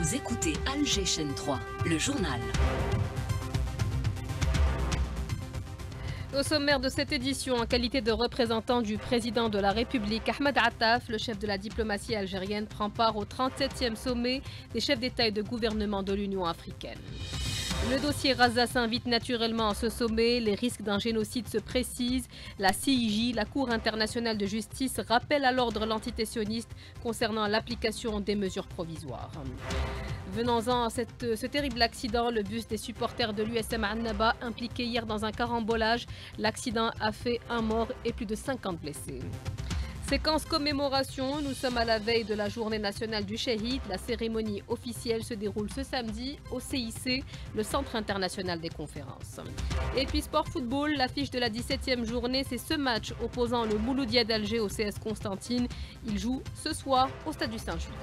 Vous écoutez Alger Chaîne 3, le journal. Au sommaire de cette édition, en qualité de représentant du président de la République, Ahmed Attaf, le chef de la diplomatie algérienne, prend part au 37e sommet des chefs d'État et de gouvernement de l'Union africaine. Le dossier Raza s'invite naturellement à ce sommet. Les risques d'un génocide se précisent. La CIJ, la Cour internationale de justice, rappelle à l'ordre l'antité-sioniste concernant l'application des mesures provisoires. Venons-en à ce terrible accident. Le bus des supporters de l'USM Annaba impliqué hier dans un carambolage. L'accident a fait un mort et plus de 50 blessés. Séquence commémoration, nous sommes à la veille de la journée nationale du Shahid. La cérémonie officielle se déroule ce samedi au CIC, le Centre international des conférences. Et puis sport football, l'affiche de la 17e journée, c'est ce match opposant le Mouloudia d'Alger au CS Constantine. Il joue ce soir au stade du Saint-Jules.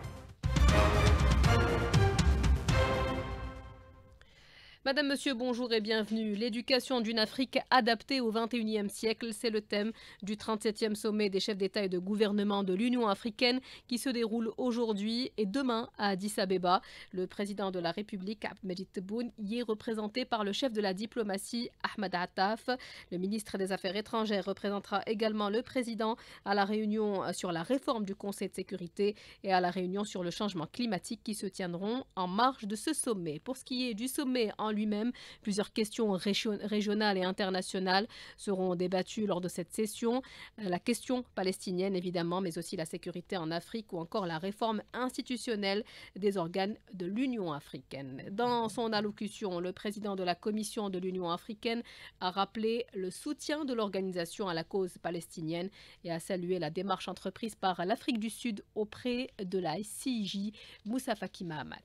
Madame, Monsieur, bonjour et bienvenue. L'éducation d'une Afrique adaptée au XXIe siècle, c'est le thème du 37e sommet des chefs d'État et de gouvernement de l'Union africaine qui se déroule aujourd'hui et demain à Addis Abeba. Le président de la République, Abdelmadjid Tebboune, y est représenté par le chef de la diplomatie, Ahmed Attaf. Le ministre des Affaires étrangères représentera également le président à la réunion sur la réforme du Conseil de sécurité et à la réunion sur le changement climatique qui se tiendront en marge de ce sommet. Pour ce qui est du sommet en lui-même, plusieurs questions régionales et internationales seront débattues lors de cette session. La question palestinienne, évidemment, mais aussi la sécurité en Afrique ou encore la réforme institutionnelle des organes de l'Union africaine. Dans son allocution, le président de la Commission de l'Union africaine a rappelé le soutien de l'organisation à la cause palestinienne et a salué la démarche entreprise par l'Afrique du Sud auprès de la CIJ, Moussa Faki Mahamat.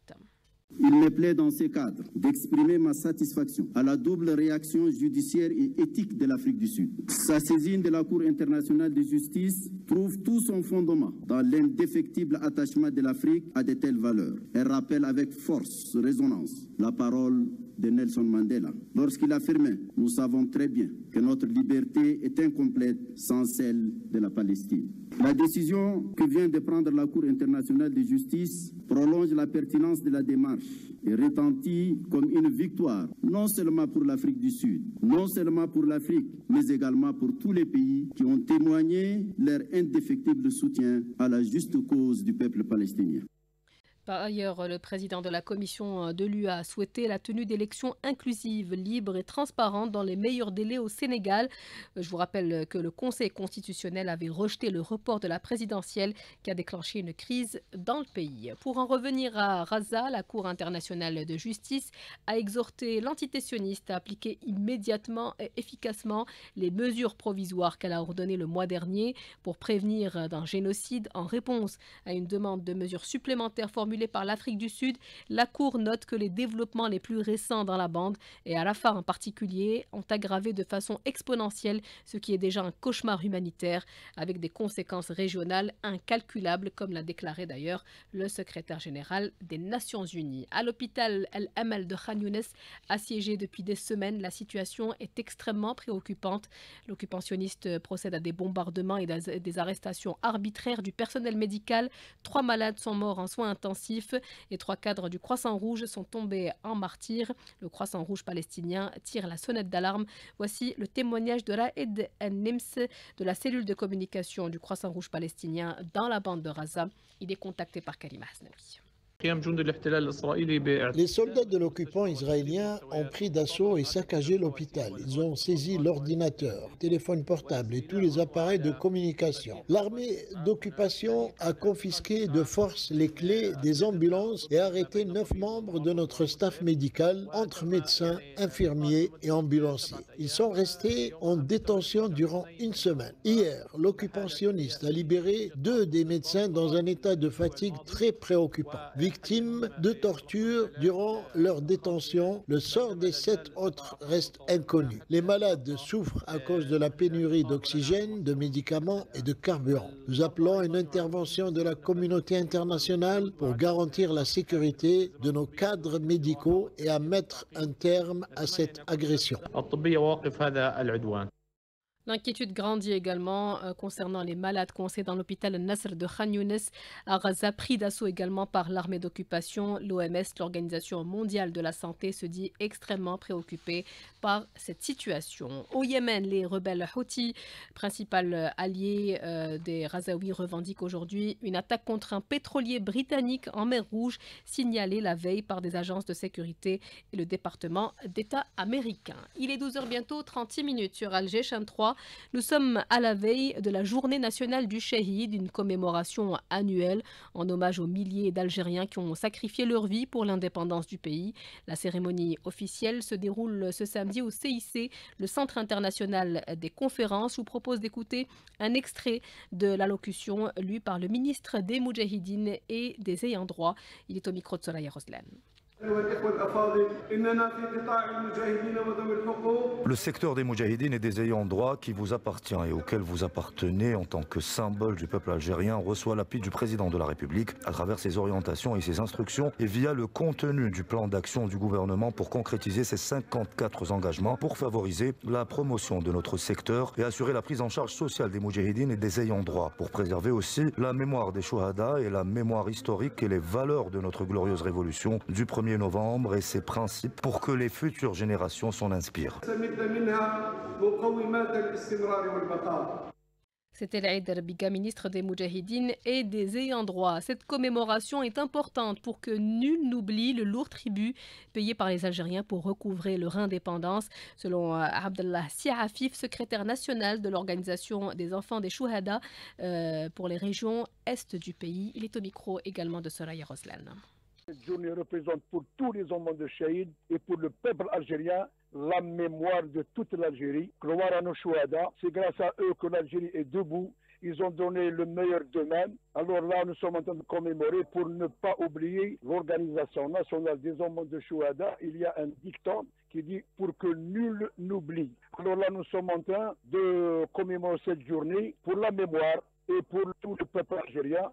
Il me plaît dans ces cadres d'exprimer ma satisfaction à la double réaction judiciaire et éthique de l'Afrique du Sud. Sa saisine de la Cour internationale de justice trouve tout son fondement dans l'indéfectible attachement de l'Afrique à de telles valeurs. Elle rappelle avec force, résonance, la parole de Nelson Mandela, lorsqu'il affirmait « Nous savons très bien que notre liberté est incomplète sans celle de la Palestine ». La décision que vient de prendre la Cour internationale de justice prolonge la pertinence de la démarche et retentit comme une victoire, non seulement pour l'Afrique du Sud, non seulement pour l'Afrique, mais également pour tous les pays qui ont témoigné leur indéfectible soutien à la juste cause du peuple palestinien. Par ailleurs, le président de la commission de l'UE a souhaité la tenue d'élections inclusives, libres et transparentes dans les meilleurs délais au Sénégal. Je vous rappelle que le Conseil constitutionnel avait rejeté le report de la présidentielle qui a déclenché une crise dans le pays. Pour en revenir à Raza, la Cour internationale de justice a exhorté l'entité sioniste à appliquer immédiatement et efficacement les mesures provisoires qu'elle a ordonnées le mois dernier pour prévenir d'un génocide en réponse à une demande de mesures supplémentaires formulées par l'Afrique du Sud. La Cour note que les développements les plus récents dans la bande et à Rafah en particulier ont aggravé de façon exponentielle ce qui est déjà un cauchemar humanitaire avec des conséquences régionales incalculables comme l'a déclaré d'ailleurs le secrétaire général des Nations Unies. À l'hôpital El Amal de Khan Younes, assiégé depuis des semaines, la situation est extrêmement préoccupante. L'occupationniste procède à des bombardements et des arrestations arbitraires du personnel médical. 3 malades sont morts en soins intensifs et 3 cadres du Croissant-Rouge sont tombés en martyrs. Le Croissant-Rouge palestinien tire la sonnette d'alarme. Voici le témoignage de Raed Nims de la cellule de communication du Croissant-Rouge palestinien dans la bande de Raza. Il est contacté par Karima Hasnaoui. Les soldats de l'occupant israélien ont pris d'assaut et saccagé l'hôpital. Ils ont saisi l'ordinateur, téléphone portable et tous les appareils de communication. L'armée d'occupation a confisqué de force les clés des ambulances et arrêté 9 membres de notre staff médical, entre médecins, infirmiers et ambulanciers. Ils sont restés en détention durant 1 semaine. Hier, l'occupant sioniste a libéré 2 des médecins dans un état de fatigue très préoccupant. Victimes de torture durant leur détention, le sort des 7 autres reste inconnu. Les malades souffrent à cause de la pénurie d'oxygène, de médicaments et de carburant. Nous appelons à une intervention de la communauté internationale pour garantir la sécurité de nos cadres médicaux et à mettre un terme à cette agression. L'inquiétude grandit également concernant les malades coincés dans l'hôpital Nasr de Khan Younes à Gaza, pris d'assaut également par l'armée d'occupation. L'OMS, l'Organisation mondiale de la santé, se dit extrêmement préoccupée par cette situation. Au Yémen, les rebelles Houthis, principal allié des Razaouis, revendiquent aujourd'hui une attaque contre un pétrolier britannique en mer Rouge, signalée la veille par des agences de sécurité et le département d'État américain. Il est 12h bientôt, 36 minutes sur Alger, chaîne 3. Nous sommes à la veille de la journée nationale du Shahid, une commémoration annuelle en hommage aux milliers d'Algériens qui ont sacrifié leur vie pour l'indépendance du pays. La cérémonie officielle se déroule ce samedi au CIC, le Centre international des conférences. Je vous propose d'écouter un extrait de l'allocution lue par le ministre des Moudjahidines et des ayants droit. Il est au micro de Soraya Roslan. Le secteur des Moudjahidines et des ayants droit qui vous appartient et auquel vous appartenez en tant que symbole du peuple algérien reçoit l'appui du président de la République à travers ses orientations et ses instructions et via le contenu du plan d'action du gouvernement pour concrétiser ses 54 engagements pour favoriser la promotion de notre secteur et assurer la prise en charge sociale des Moudjahidines et des ayants droit, pour préserver aussi la mémoire des Chouhada et la mémoire historique et les valeurs de notre glorieuse révolution du 1er novembre et ses principes pour que les futures générations s'en inspirent. C'était l'Aïd Erbiga, ministre des Moudjahidines et des ayants droit. Cette commémoration est importante pour que nul n'oublie le lourd tribut payé par les Algériens pour recouvrer leur indépendance. Selon Abdallah Siafif, secrétaire national de l'Organisation des enfants des Chouhada pour les régions est du pays. Il est au micro également de Soraya Roslan. Cette journée représente pour tous les enfants de Shahid et pour le peuple algérien la mémoire de toute l'Algérie. Gloire à nos Chouhada, c'est grâce à eux que l'Algérie est debout. Ils ont donné le meilleur d'eux-mêmes. Alors là, nous sommes en train de commémorer pour ne pas oublier l'Organisation nationale des enfants de Chouhada. Il y a un dicton qui dit « pour que nul n'oublie ». Alors là, nous sommes en train de commémorer cette journée pour la mémoire et pour tout le peuple algérien.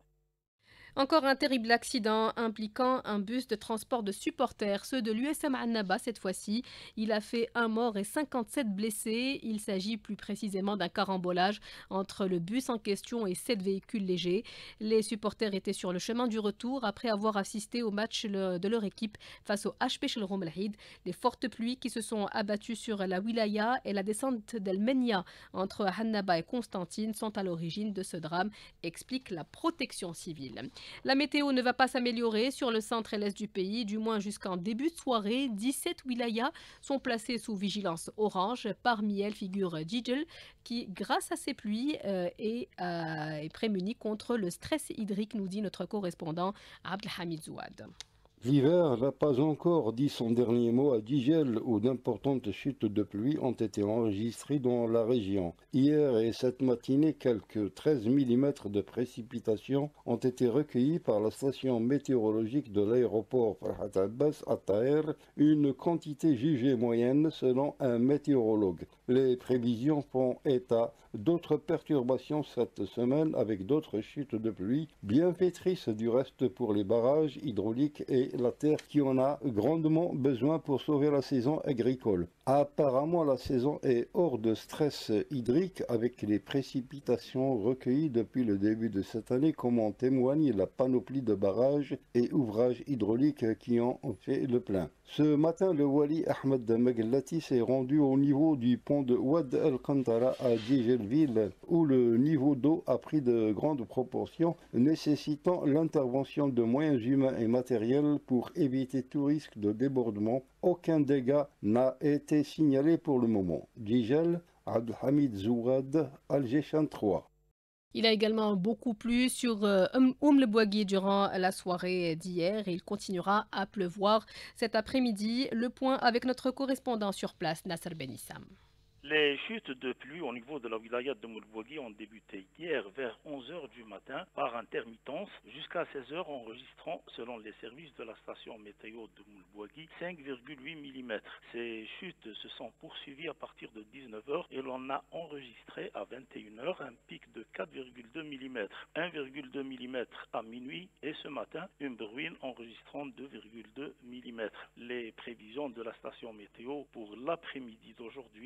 Encore un terrible accident impliquant un bus de transport de supporters, ceux de l'USM Annaba cette fois-ci. Il a fait 1 mort et 57 blessés. Il s'agit plus précisément d'un carambolage entre le bus en question et 7 véhicules légers. Les supporters étaient sur le chemin du retour après avoir assisté au match de leur équipe face au HP Shelrom El-Hid. Les fortes pluies qui se sont abattues sur la wilaya et la descente d'El Menia entre Annaba et Constantine sont à l'origine de ce drame, explique la protection civile. La météo ne va pas s'améliorer sur le centre et l'est du pays, du moins jusqu'en début de soirée. 17 wilayas sont placées sous vigilance orange. Parmi elles figure Djidjel qui, grâce à ses pluies, est prémuni contre le stress hydrique, nous dit notre correspondant Abdelhamid Zouad. L'hiver n'a pas encore dit son dernier mot à Djidjel, où d'importantes chutes de pluie ont été enregistrées dans la région. Hier et cette matinée, quelques 13 mm de précipitations ont été recueillis par la station météorologique de l'aéroport Farhat Abbas à Taher, une quantité jugée moyenne selon un météorologue. Les prévisions font état d'autres perturbations cette semaine avec d'autres chutes de pluie, bienfaitrices du reste pour les barrages hydrauliques et la terre qui en a grandement besoin pour sauver la saison agricole. Apparemment, la saison est hors de stress hydrique avec les précipitations recueillies depuis le début de cette année, comme en témoigne la panoplie de barrages et ouvrages hydrauliques qui ont fait le plein. Ce matin, le Wali Ahmed Maglati s'est rendu au niveau du pont de Ouad el-Qantara à Djidjelville, où le niveau d'eau a pris de grandes proportions, nécessitant l'intervention de moyens humains et matériels pour éviter tout risque de débordement. Aucun dégât n'a été signalé pour le moment. Djidjel, Abdelhamid Zouad, Alger 3. Il a également beaucoup plu sur le Bouagui durant la soirée d'hier et il continuera à pleuvoir cet après-midi. Le point avec notre correspondant sur place, Nasser Benissam. Les chutes de pluie au niveau de la wilaya de Moulbouagui ont débuté hier vers 11h du matin par intermittence jusqu'à 16h, enregistrant, selon les services de la station météo de Moulbouagui, 5,8 mm. Ces chutes se sont poursuivies à partir de 19h et l'on a enregistré à 21h un pic de 4,2 mm, 1,2 mm à minuit et ce matin une bruine enregistrant 2,2 mm. Les prévisions de la station météo pour l'après-midi d'aujourd'hui, un temps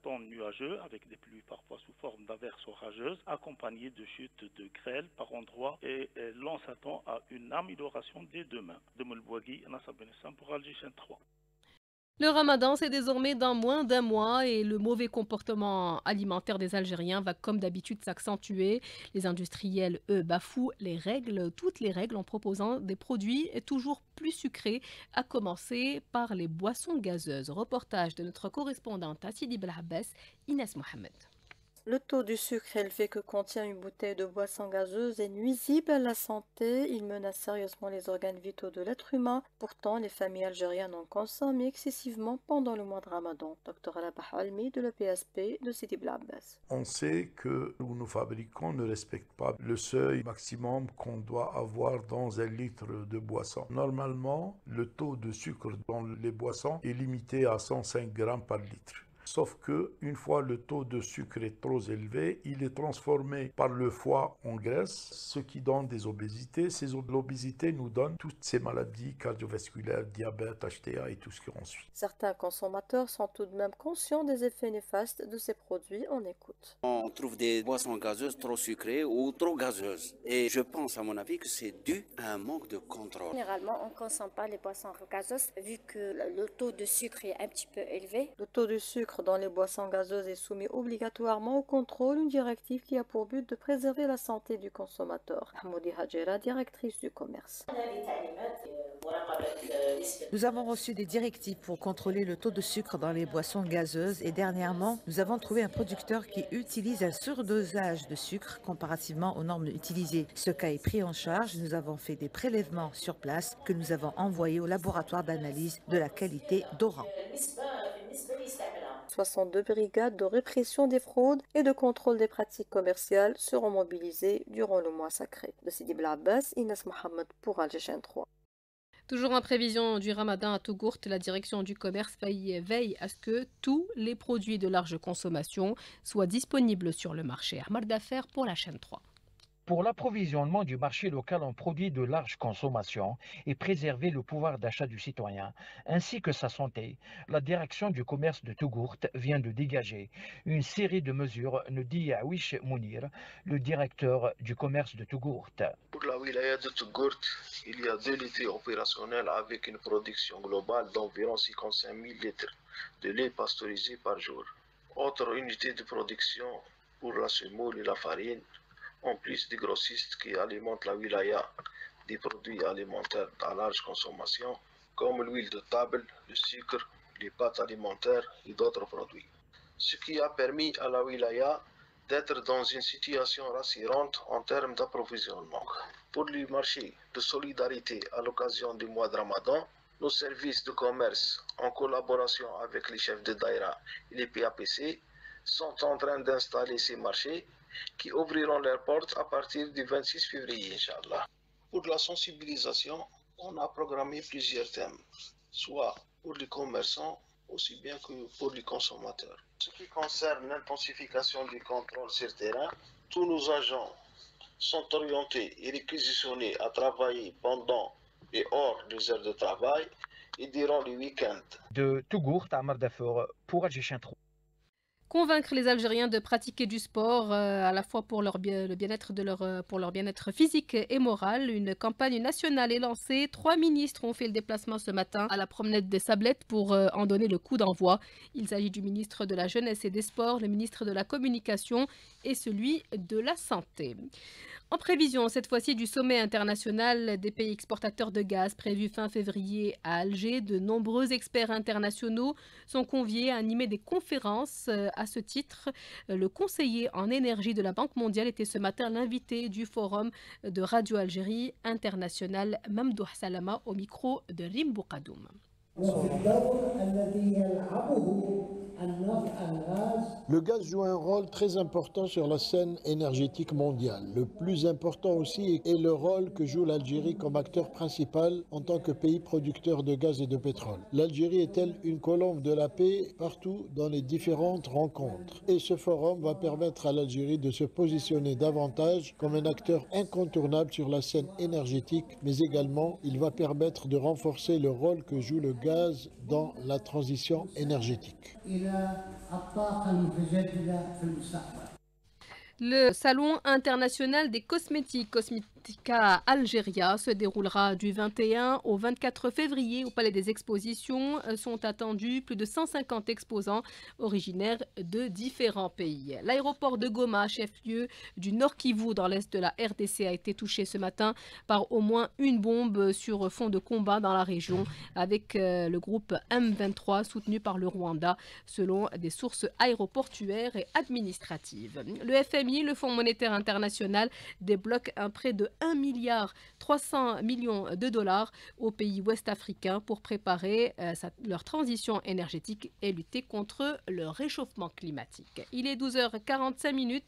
temps nuageux avec des pluies parfois sous forme d'averses orageuses accompagnées de chutes de grêle par endroits et l'on s'attend à une amélioration dès demain. De Moulbouagui, Nassar Benessan pour Alger Chaîne 3. Le ramadan, c'est désormais dans moins d'un mois et le mauvais comportement alimentaire des Algériens va comme d'habitude s'accentuer. Les industriels, eux, bafouent toutes les règles en proposant des produits toujours plus sucrés, à commencer par les boissons gazeuses. Reportage de notre correspondante à Sidi Belhabès, Inès Mohamed. Le taux du sucre élevé que contient une bouteille de boisson gazeuse est nuisible à la santé. Il menace sérieusement les organes vitaux de l'être humain. Pourtant, les familles algériennes en consomment excessivement pendant le mois de Ramadan. Dr Alabah Almi de l'EPSP de Sidi Belhabès. On sait que nos fabricants ne respectent pas le seuil maximum qu'on doit avoir dans 1 litre de boisson. Normalement, le taux de sucre dans les boissons est limité à 105 grammes par litre. Sauf que une fois le taux de sucre est trop élevé, il est transformé par le foie en graisse, ce qui donne des obésités. L'obésité nous donne toutes ces maladies cardiovasculaires, diabète, HTA et tout ce qui en suit. Certains consommateurs sont tout de même conscients des effets néfastes de ces produits. On écoute. On trouve des boissons gazeuses trop sucrées ou trop gazeuses. Et je pense, à mon avis, que c'est dû à un manque de contrôle. Généralement, on ne consomme pas les boissons gazeuses vu que le taux de sucre est un petit peu élevé. Le taux de sucre dans les boissons gazeuses est soumis obligatoirement au contrôle, une directive qui a pour but de préserver la santé du consommateur. Hamoudi Hadjera, directrice du commerce. Nous avons reçu des directives pour contrôler le taux de sucre dans les boissons gazeuses et dernièrement, nous avons trouvé un producteur qui utilise un surdosage de sucre comparativement aux normes utilisées. Ce cas est pris en charge. Nous avons fait des prélèvements sur place que nous avons envoyés au laboratoire d'analyse de la qualité d'Oran. 62 brigades de répression des fraudes et de contrôle des pratiques commerciales seront mobilisées durant le mois sacré. De Sidi Belhabès, Inès Mohamed pour Alger Chaîne 3. Toujours en prévision du ramadan à Tougourt, la direction du commerce veille à ce que tous les produits de large consommation soient disponibles sur le marché. Ahmad d'affaires pour la chaîne 3. Pour l'approvisionnement du marché local en produits de large consommation et préserver le pouvoir d'achat du citoyen, ainsi que sa santé, la direction du commerce de Tougourt vient de dégager une série de mesures, nous dit Awish Mounir, le directeur du commerce de Tougourt. Pour la wilaya de Tougourt, il y a 2 laitiers opérationnels avec une production globale d'environ 55 000 litres de lait pasteurisé par jour. Autre unité de production pour la semoule et la farine, en plus des grossistes qui alimentent la wilaya des produits alimentaires à large consommation, comme l'huile de table, le sucre, les pâtes alimentaires et d'autres produits. Ce qui a permis à la wilaya d'être dans une situation rassurante en termes d'approvisionnement. Pour le marché de solidarité à l'occasion du mois de Ramadan, nos services de commerce, en collaboration avec les chefs de Daïra et les PAPC, sont en train d'installer ces marchés qui ouvriront leurs portes à partir du 26 février, Inch'Allah. Pour la sensibilisation, on a programmé plusieurs thèmes, soit pour les commerçants, aussi bien que pour les consommateurs. Ce qui concerne l'intensification du contrôle sur terrain, tous nos agents sont orientés et réquisitionnés à travailler pendant et hors des heures de travail et durant les week-ends. De Tougourt à Mardafour pour Alger Chaîne 3. Convaincre les Algériens de pratiquer du sport à la fois pour leur bien-être physique et moral. Une campagne nationale est lancée. 3 ministres ont fait le déplacement ce matin à la promenade des Sablettes pour en donner le coup d'envoi. Il s'agit du ministre de la Jeunesse et des Sports, le ministre de la Communication et celui de la Santé. En prévision, cette fois-ci, du sommet international des pays exportateurs de gaz prévu fin février à Alger, de nombreux experts internationaux sont conviés à animer des conférences. À ce titre, le conseiller en énergie de la Banque mondiale était ce matin l'invité du forum de Radio Algérie International, Mamdouh Salama, au micro de Rim Boukadoum. Le gaz joue un rôle très important sur la scène énergétique mondiale. Le plus important aussi est le rôle que joue l'Algérie comme acteur principal en tant que pays producteur de gaz et de pétrole. L'Algérie est-elle une colombe de la paix partout dans les différentes rencontres. Et ce forum va permettre à l'Algérie de se positionner davantage comme un acteur incontournable sur la scène énergétique, mais également il va permettre de renforcer le rôle que joue le gaz dans la transition énergétique. الطاقة المتجددة في المستقبل. Le salon international des cosmétiques Cosmetica Algeria se déroulera du 21 au 24 février au Palais des Expositions. Sont attendus plus de 150 exposants originaires de différents pays. L'aéroport de Goma, chef-lieu du Nord Kivu dans l'est de la RDC, a été touché ce matin par au moins une bombe sur fond de combat dans la région avec le groupe M23 soutenu par le Rwanda selon des sources aéroportuaires et administratives. Le FMI, le Fonds monétaire international, débloque un prêt de 1,3 milliard de dollars aux pays ouest-africains pour préparer leur transition énergétique et lutter contre le réchauffement climatique. Il est 12h45.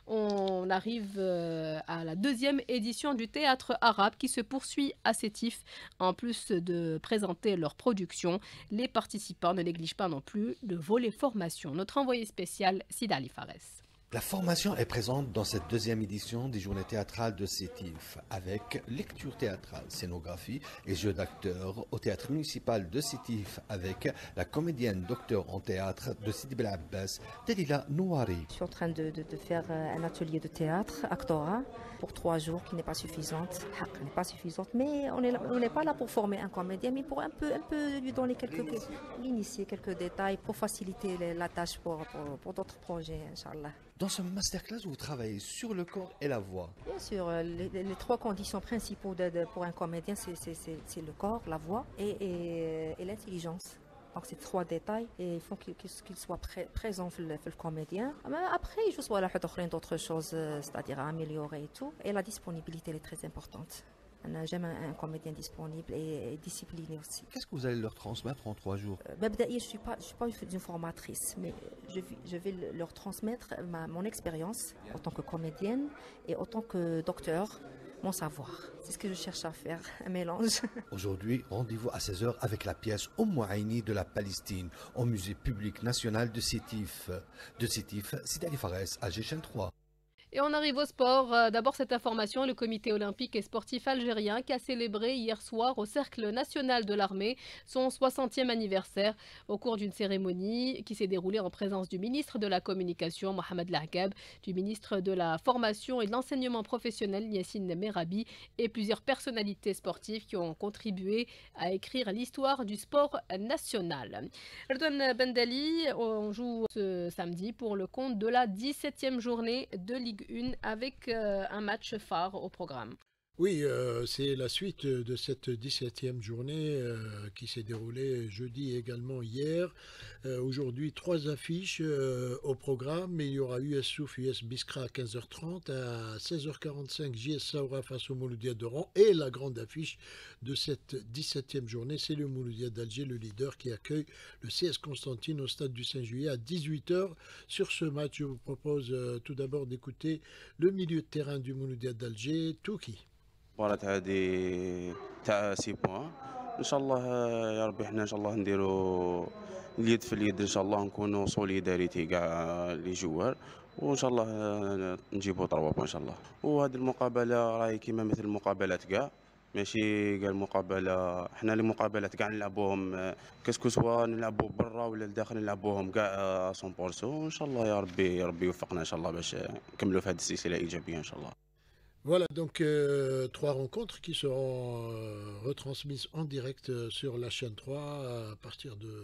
On arrive à la deuxième édition du théâtre arabe qui se poursuit à Sétif. En plus de présenter leur production, les participants ne négligent pas non plus le volet formation. Notre envoyé spécial, Sidali Fares. La formation est présente dans cette deuxième édition des Journées théâtrales de Sétif, avec lecture théâtrale, scénographie et jeux d'acteurs au théâtre municipal de Sétif, avec la comédienne docteur en théâtre de Sidi Bel Abbas, Delila Nouari. Je suis en train de faire un atelier de théâtre, actorat, pour 3 jours, qui n'est pas suffisante. Elle n'est pas suffisante, mais on n'est pas là pour former un comédien, mais pour un peu lui donner l'initier quelques détails pour faciliter la tâche pour d'autres projets, Inch'Allah. Dans ce masterclass, vous travaillez sur le corps et la voix. Bien sûr, les 3 conditions principaux pour un comédien, c'est le corps, la voix et l'intelligence. Donc c'est 3 détails et il faut qu'il soit présent le comédien. Mais après, il joue d'autres choses, c'est-à-dire à améliorer et tout. Et la disponibilité elle est très importante. J'aime un comédien disponible et discipliné aussi. Qu'est-ce que vous allez leur transmettre en 3 jours? Je ne suis pas une formatrice, mais je vais leur transmettre mon expérience en tant que comédienne et en tant que docteur, mon savoir. C'est ce que je cherche à faire, un mélange. Aujourd'hui, rendez-vous à 16h avec la pièce Oumouaïni de la Palestine au Musée public national de Sétif. De Sétif, Sidali Fares, AG 3. Et on arrive au sport. D'abord cette information, le comité olympique et sportif algérien qui a célébré hier soir au Cercle national de l'armée son 60e anniversaire au cours d'une cérémonie qui s'est déroulée en présence du ministre de la Communication, Mohamed Lahgab, du ministre de la Formation et de l'Enseignement professionnel, Yassine Merabi, et plusieurs personnalités sportives qui ont contribué à écrire l'histoire du sport national. Erdogan Bendali, on joue ce samedi pour le compte de la 17e journée de Ligue 1 avec un match phare au programme. Oui, c'est la suite de cette 17e journée qui s'est déroulée jeudi et également hier. Aujourd'hui, 3 affiches au programme. Il y aura US Souf, US Biskra à 15h30, à 16h45 JS Saoura face au Mouloudia d'Oran. Et la grande affiche de cette 17e journée, c'est le Mouloudia d'Alger, le leader qui accueille le CS Constantine au stade du Saint-Juillet à 18h. Sur ce match, je vous propose tout d'abord d'écouter le milieu de terrain du Mouloudia d'Alger, Touki. المباراة هذه تاع 6 بوان ان شاء الله يا ربي حنا ان شاء الله نديروا اليد في اليد ان شاء الله نكونوا سوليداريتي كاع لي جوار وان شاء الله نجيبوا 3 بوان ان شاء الله. وهذه المقابلة راهي كيما مثل المقابلات كاع ماشي كاع المقابلة حنا لي مقابلات كاع نلعبوهم كاسكو سوا نلعبوا برا ولا لداخل نلعبوهم كاع 100% وان شاء الله يا ربي يوفقنا ان شاء الله باش نكملوا في هذه السلسلة إيجابية ان شاء الله. Voilà donc 3 rencontres qui seront retransmises en direct sur la chaîne 3 à partir de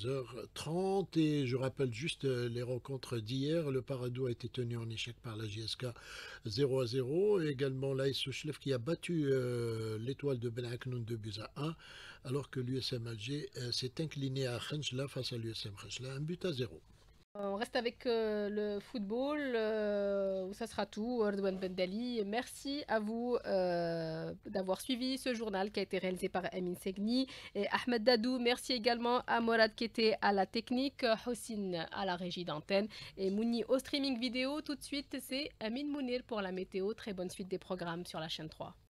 15h30 et je rappelle juste les rencontres d'hier. Le Paradou a été tenu en échec par la JSK 0-0 et également l'AS Souchlef qui a battu l'étoile de Ben Aknoun 2-1 alors que l'USM Alger s'est incliné à Khenchla face à l'USM Khenchla 1-0. On reste avec le football, où ça sera tout. Erdogan Bendali, merci à vous d'avoir suivi ce journal qui a été réalisé par Amin Segni et Ahmed Dadou. Merci également à Morad qui était à la technique, Hossein à la régie d'antenne et Mouni au streaming vidéo. Tout de suite, c'est Amin Mounir pour la météo. Très bonne suite des programmes sur la chaîne 3.